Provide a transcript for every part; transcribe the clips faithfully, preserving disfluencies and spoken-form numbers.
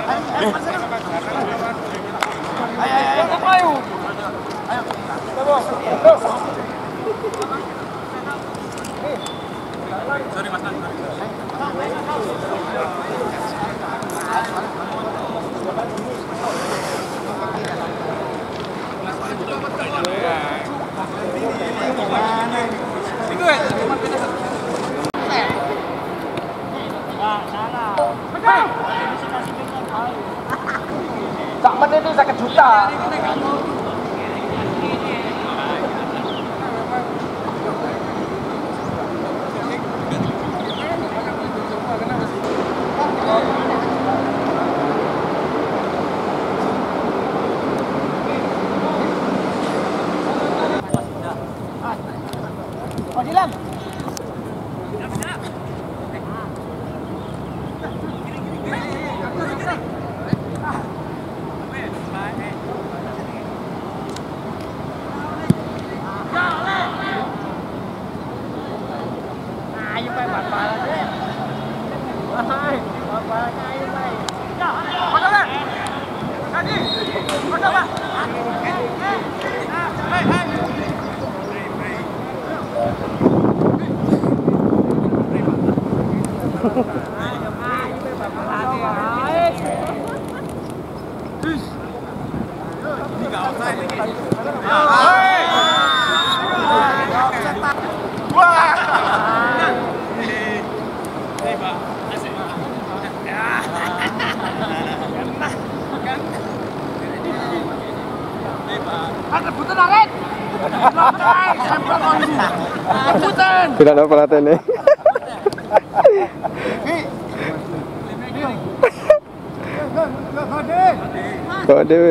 Sorry Mas. Sak menit itu seket juta. Oh, Dilan. Ayo Pak, Bapak aja. Hai, Bapak ayo Pak. Ya, mana Pak? Tadi. Mana Pak? Hei, hei. Ayo, ayo Bapak aja. Ini enggak offside lagi. Hei. Wah. Tidak ada pelatihannya. Kok dewe?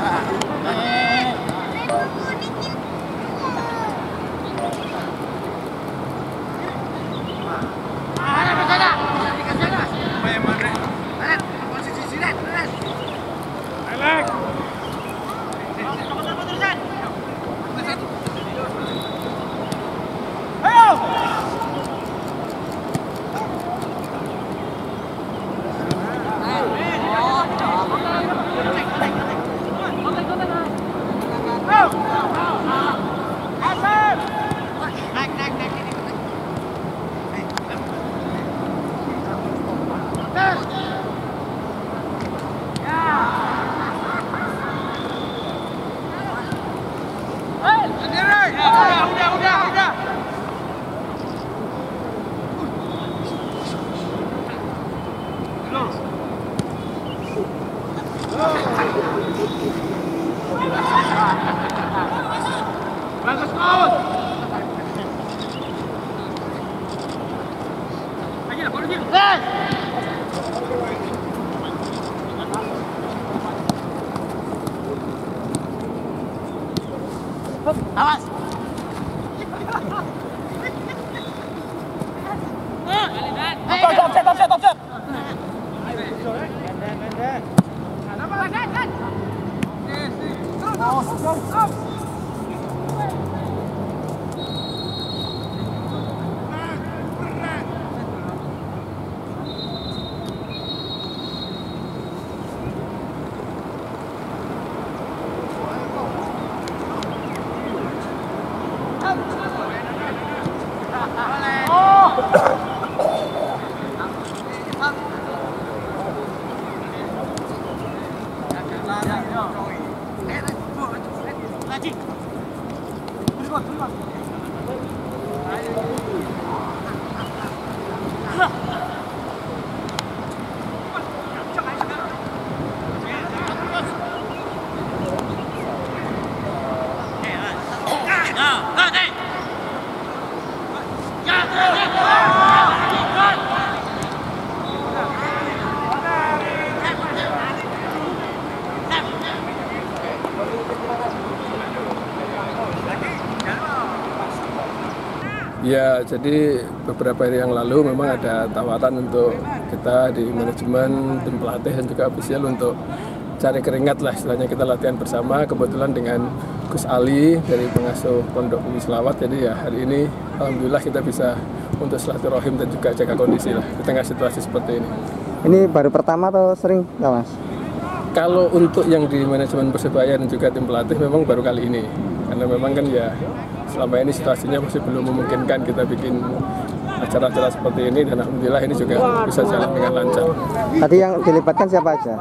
Bagus kau. Lagi lah, baru dia. Awas. Top, top, top, top, top, top. Ya, jadi beberapa hari yang lalu memang ada tawaran untuk kita di manajemen, tim pelatih dan juga ofisial untuk cari keringat lah, istilahnya kita latihan bersama. Kebetulan dengan Gus Ali dari pengasuh Pondok Bumi Selawat, jadi ya hari ini alhamdulillah kita bisa untuk silaturahim dan juga jaga kondisi lah di tengah situasi seperti ini. Ini baru pertama atau sering nggak Mas? Kalau untuk yang di manajemen Persebaya dan juga tim pelatih memang baru kali ini, karena memang kan ya selama ini situasinya masih belum memungkinkan kita bikin acara-acara seperti ini, dan alhamdulillah ini juga bisa jalan dengan lancar. Tadi yang dilibatkan siapa aja?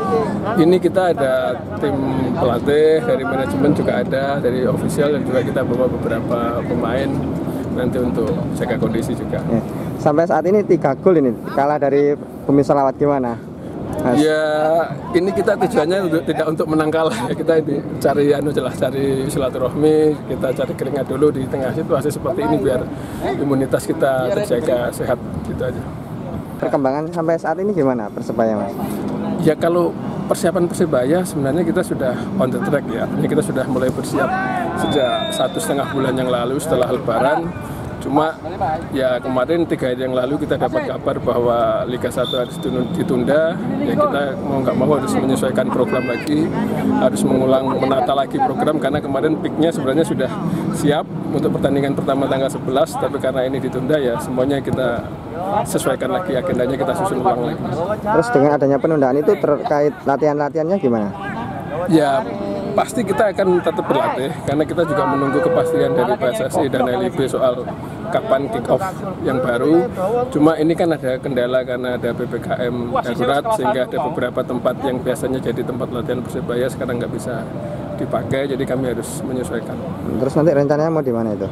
Ini kita ada tim pelatih, dari manajemen juga ada, dari official, dan juga kita bawa beberapa pemain nanti untuk jaga kondisi juga. Ya. Sampai saat ini tiga gol ini, kalah dari Bumi Selawat, gimana Mas? Ya ini kita tujuannya untuk, tidak untuk menang kalah ya, kita ini cari anu jelas, cari silaturahmi, kita cari keringat dulu di tengah situasi seperti ini biar imunitas kita terjaga sehat, gitu aja. Perkembangan sampai saat ini gimana Persebaya Mas? Ya kalau persiapan Persebaya sebenarnya kita sudah on the track ya, ini kita sudah mulai bersiap sejak satu setengah bulan yang lalu setelah Lebaran. Cuma ya kemarin tiga hari yang lalu kita dapat kabar bahwa Liga satu harus ditunda, ya kita mau nggak mau harus menyesuaikan program lagi, harus mengulang menata lagi program, karena kemarin peaknya sebenarnya sudah siap untuk pertandingan pertama tanggal sebelas, tapi karena ini ditunda ya semuanya kita sesuaikan lagi, agendanya kita susun ulang lagi. Terus dengan adanya penundaan itu terkait latihan-latihannya gimana? Ya pasti kita akan tetap berlatih, karena kita juga menunggu kepastian dari P S S I dan L I B soal kapan kick off yang baru. Cuma ini kan ada kendala karena ada P P K M darurat, sehingga ada beberapa tempat yang biasanya jadi tempat latihan Persebaya sekarang nggak bisa dipakai, jadi kami harus menyesuaikan. Terus nanti rencananya mau di mana itu?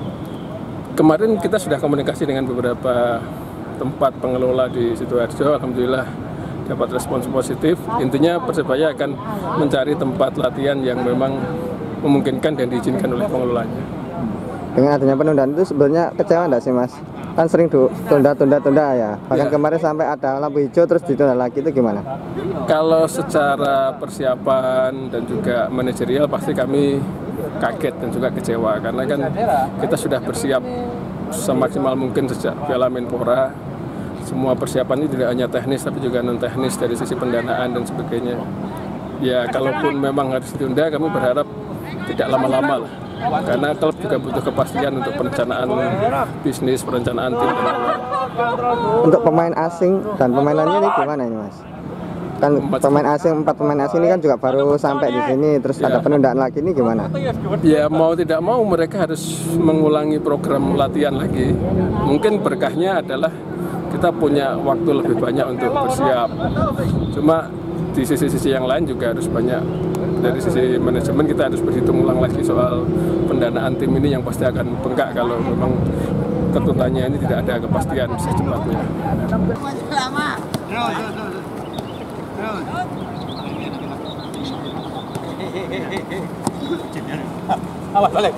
Kemarin kita sudah komunikasi dengan beberapa tempat pengelola di Sidoarjo, alhamdulillah dapat respons positif. Intinya Persebaya akan mencari tempat latihan yang memang memungkinkan dan diizinkan oleh pengelolanya. Dengan adanya penundaan itu sebenarnya kecewa enggak sih Mas? Kan sering tunda-tunda-tunda ya. Bahkan ya, kemarin sampai ada lampu hijau terus ditunda lagi, itu gimana? Kalau secara persiapan dan juga manajerial pasti kami kaget dan juga kecewa, karena kan kita sudah bersiap semaksimal mungkin sejak Piala Menpora. Semua persiapan ini tidak hanya teknis tapi juga non teknis dari sisi pendanaan dan sebagainya. Ya kalaupun memang harus ditunda, kami berharap tidak lama-lama lah, karena klub juga butuh kepastian untuk perencanaan bisnis, perencanaan tim. Untuk pemain asing dan pemain lainnya ini gimana ini Mas? Kan pemain asing, empat pemain asing ini kan juga baru sampai di sini, terus ya, ada penundaan lagi, ini gimana? Ya mau tidak mau mereka harus mengulangi program latihan lagi. Mungkin berkahnya adalah kita punya waktu lebih banyak untuk bersiap. Cuma di sisi-sisi yang lain juga harus banyak, dari sisi manajemen kita harus berhitung ulang lagi soal pendanaan tim ini yang pasti akan bengkak kalau memang tertundanya ini tidak ada kepastian secepatnya. Awas balik.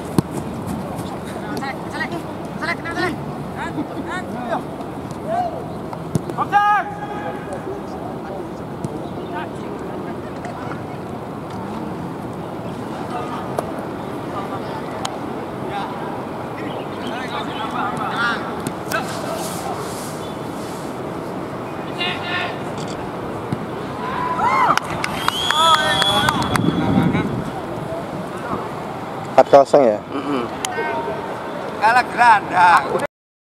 empat kosong ya? Kalah geranda.